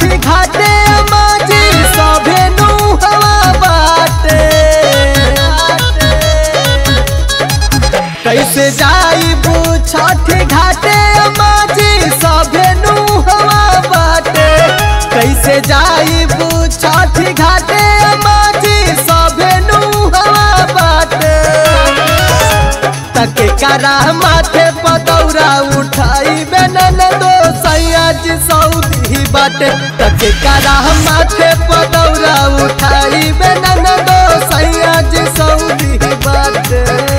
छठी घाटे माजी सभे नुहवा बाटे। कैसे जाइबू छठी घाटे माजी सभे नुहवा बाटे। कैसे जाइबू छठी घाटे माजी सभे नुहवा बाटे। तके करा माथे पदौरा उठाई बेनन दो सैयाज सऊदी बाटे। तके करा माथे पदौरा उठाई बेनन दो सैयाज सऊदी बाटे।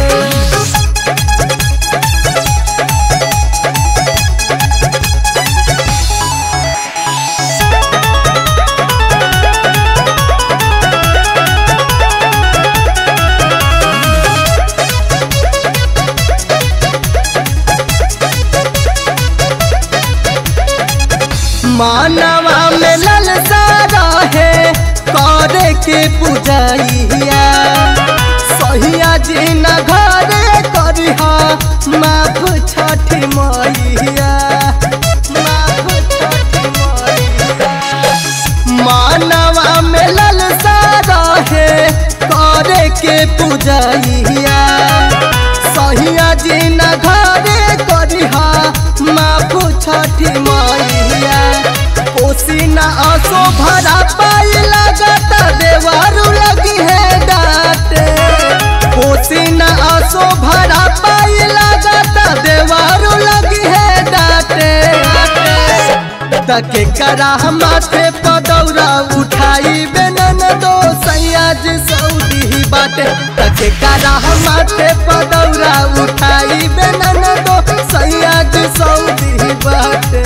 मानवा में ललसा रहे करे के पूजैया। सहिया जी न घरे करिहा माफ छठी मैया। माफ छठी मैया। मानवा में ललसा रहे करे के पूजैया। सहिया जी न घरे करिहा माफ छठी मैया। कोसी न आसो भरा पाई लगता देवारू लगी है डाटे। कोसी न आसो भरा पाई लगता देवारू लगी है डाटे। तके करा माथे पदौरा उठाई बेनन दो सैयाज सऊदी बाटे। तके करा माथे पदौरा उठाई बेनन दो सैयाज सऊदी बाटे।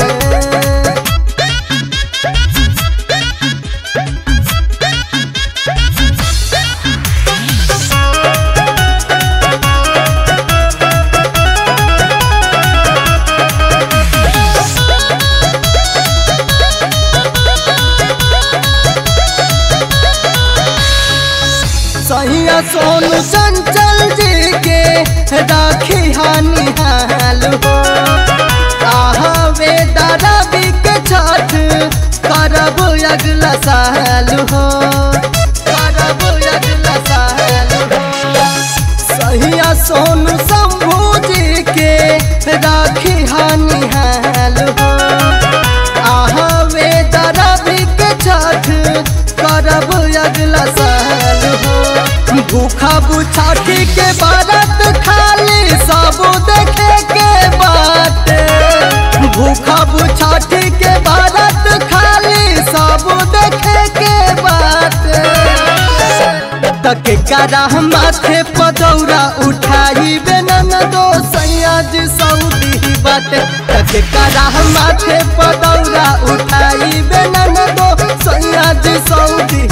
सैया सोनू चंचल जी के राखी हानि हाल हो। आहवे दारावी के छठ करब अगला साल हो। करब अगला साल हो। सैया सोनू शंभू जी के राखी हानि हाल हो। आहवे दारावी के छठ करब अगला साल हो। भूखा बुछाठी के बारत खाली सब देखे के बाटे। भूखा बुछाठी के बारत खाली सब देखे के बाटे। तके करा माथे पदौरा उठाई बेनन दो सैयाज सऊदी बाटे। तके करा माथे पदौरा उठाई बेनन दो सैयाज सऊदी